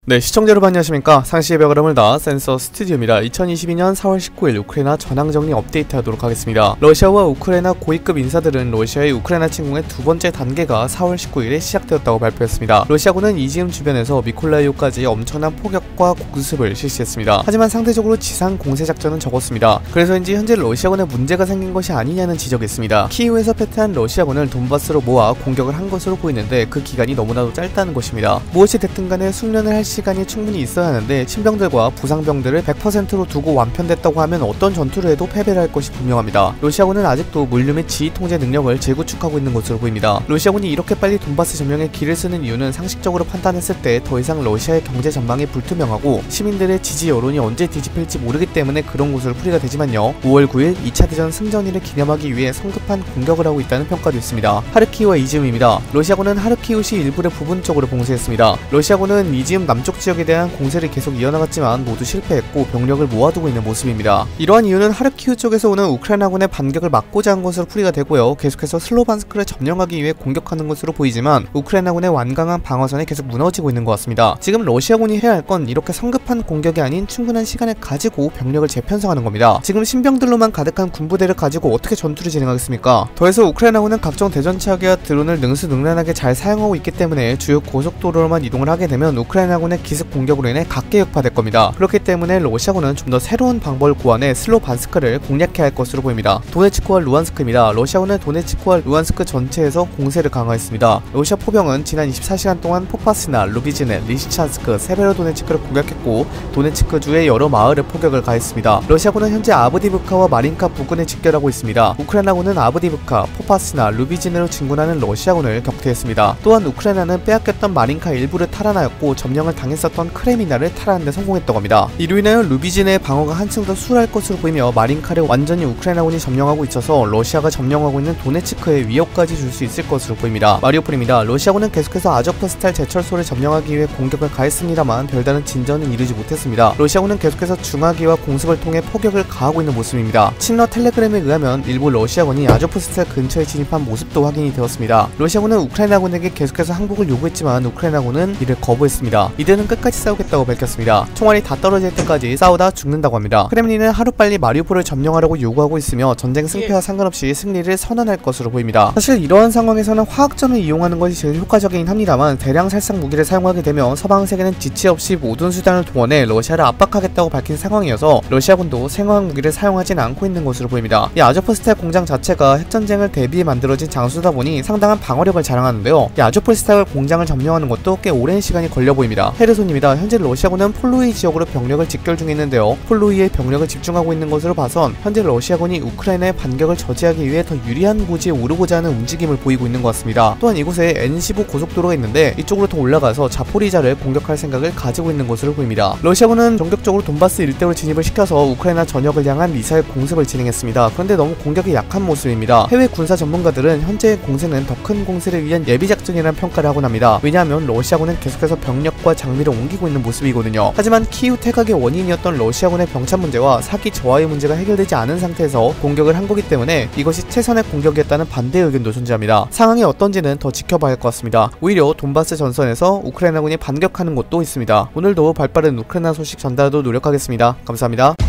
네, 시청자 여러분 안녕하십니까. 상시의 벽을 허물다 센서 스튜디오입니다. 2022년 4월 19일 우크라이나 전황정리 업데이트 하도록 하겠습니다. 러시아와 우크라이나 고위급 인사들은 러시아의 우크라이나 침공의 두 번째 단계가 4월 19일에 시작되었다고 발표했습니다. 러시아군은 이지움 주변에서 미콜라이오까지 엄청난 포격과 공습을 실시했습니다. 하지만 상대적으로 지상 공세 작전은 적었습니다. 그래서인지 현재 러시아군에 문제가 생긴 것이 아니냐는 지적이 있습니다. 키이우에서 패퇴한 러시아군을 돈바스로 모아 공격을 한 것으로 보이는데 그 기간이 너무나도 짧다는 것입니다. 무엇이 됐든 간에 숙련을 할 시간이 충분히 있어야 하는데 신병들과 부상병들을 100%로 두고 완편됐다고 하면 어떤 전투를 해도 패배를 할 것이 분명합니다. 러시아군은 아직도 물류 및 지휘 통제 능력을 재구축하고 있는 것으로 보입니다. 러시아군이 이렇게 빨리 돈바스 점령에 길을 쓰는 이유는 상식적으로 판단했을 때 더 이상 러시아의 경제 전망이 불투명하고 시민들의 지지 여론이 언제 뒤집힐지 모르기 때문에 그런 곳으로 풀이가 되지만요. 5월 9일 2차 대전 승전일을 기념하기 위해 성급한 공격을 하고 있다는 평가도 있습니다. 하르키우와 이지움입니다. 러시아군은 하르키우시 일부를 부분적으로 봉쇄했습니다. 러시아군은 이지움 남쪽 지역에 대한 공세를 계속 이어나갔지만 모두 실패했고 병력을 모아두고 있는 모습입니다. 이러한 이유는 하르키우 쪽에서 오는 우크라이나군의 반격을 막고자 한 것으로 풀이가 되고요. 계속해서 슬로반스크를 점령하기 위해 공격하는 것으로 보이지만 우크라이나군의 완강한 방어선이 계속 무너지고 있는 것 같습니다. 지금 러시아군이 해야 할 건 이렇게 성급한 공격이 아닌 충분한 시간을 가지고 병력을 재편성하는 겁니다. 지금 신병들로만 가득한 군부대를 가지고 어떻게 전투를 진행하겠습니까? 더해서 우크라이나군은 각종 대전차기와 드론을 능수능란하게 잘 사용하고 있기 때문에 주요 고속도로로만 이동을 하게 되면 우크라이나군의 기습 공격으로 인해 각계격파될 겁니다. 그렇기 때문에 러시아군은 좀 더 새로운 방법을 고안해 슬로반스크를 공략해야 할 것으로 보입니다. 도네츠크와 루안스크입니다. 러시아군은 도네츠크와 루안스크 전체에서 공세를 강화했습니다. 러시아 포병은 지난 24시간 동안 포파스나 루비즈네, 리시찬스크, 세베로도네츠크를 공격했고 도네츠크주의 여러 마을에 포격을 가했습니다. 러시아군은 현재 아브디브카와 마린카 부근에 집결하고 있습니다. 우크라이나군은 아브디브카, 포파스나, 루비즈네로 진군하는 러시아군을 격퇴했습니다. 또한 우크라이나는 빼앗겼던 마린카 일부를 탈환하였고 점령을 당했었던 크레미나를 탈환하는 데 성공했다고 합니다. 이로 인하여 루비즈네의 방어가 한층 더 수월할 것으로 보이며 마린카를 완전히 우크라이나군이 점령하고 있어서 러시아가 점령하고 있는 도네츠크에 위협까지 줄 수 있을 것으로 보입니다. 마리오폴입니다. 러시아군은 계속해서 아조프스탈 제철소를 점령하기 위해 공격을 가했습니다만 별다른 진전은 이루지 못했습니다. 러시아군은 계속해서 중화기와 공습을 통해 포격을 가하고 있는 모습입니다. 친러 텔레그램에 의하면 일부 러시아군이 아조프스탈 근처에 진입한 모습도 확인이 되었습니다. 러시아군은 우크라이나군에게 계속해서 항복을 요구했지만 우크라이나군은 이를 거부했습니다. 이들은 끝까지 싸우겠다고 밝혔습니다. 총알이 다 떨어질 때까지 싸우다 죽는다고 합니다. 크렘린은 하루빨리 마리우폴을 점령하려고 요구하고 있으며 전쟁 승패와 상관없이 승리를 선언할 것으로 보입니다. 사실 이러한 상황에서는 화학전을 이용하는 것이 제일 효과적이긴 합니다만 대량 살상 무기를 사용하게 되면 서방 세계는 지체 없이 모든 수단을 동원해 러시아를 압박하겠다고 밝힌 상황이어서 러시아군도 생화학 무기를 사용하진 않고 있는 것으로 보입니다. 이 아조프스탈 공장 자체가 핵전쟁을 대비해 만들어진 장소다 보니 상당한 방어력을 자랑하는데요. 이 아조프스탈 공장을 점령하는 것도 꽤 오랜 시간이 걸려 보입니다. 헤르손입니다. 현재 러시아군은 폴로이 지역으로 병력을 집결 중에 있는데요. 폴로이에 병력을 집중하고 있는 것으로 봐선 현재 러시아군이 우크라이나의 반격을 저지하기 위해 더 유리한 고지에 오르고자 하는 움직임을 보이고 있는 것 같습니다. 또한 이곳에 N15 고속도로가 있는데 이쪽으로 더 올라가서 자포리자를 공격할 생각을 가지고 있는 것으로 보입니다. 러시아군은 전격적으로 돈바스 일대로 진입을 시켜서 우크라이나 전역을 향한 미사일 공습을 진행했습니다. 그런데 너무 공격이 약한 모습입니다. 해외 군사 전문가들은 현재의 공세는 더 큰 공세를 위한 예비작전이라는 평가를 하곤 합니다. 왜냐하면 러시아군은 계속해서 병력과 장비를 옮기고 있는 모습이거든요. 하지만 키우 퇴각의 원인이었던 러시아군의 병참 문제와 사기 저하의 문제가 해결되지 않은 상태에서 공격을 한 거기 때문에 이것이 최선의 공격이었다는 반대 의견도 존재합니다. 상황이 어떤지는 더 지켜봐야 할 것 같습니다. 오히려 돈바스 전선에서 우크라이나군이 반격하는 곳도 있습니다. 오늘도 발빠른 우크라이나 소식 전달하도록 노력하겠습니다. 감사합니다.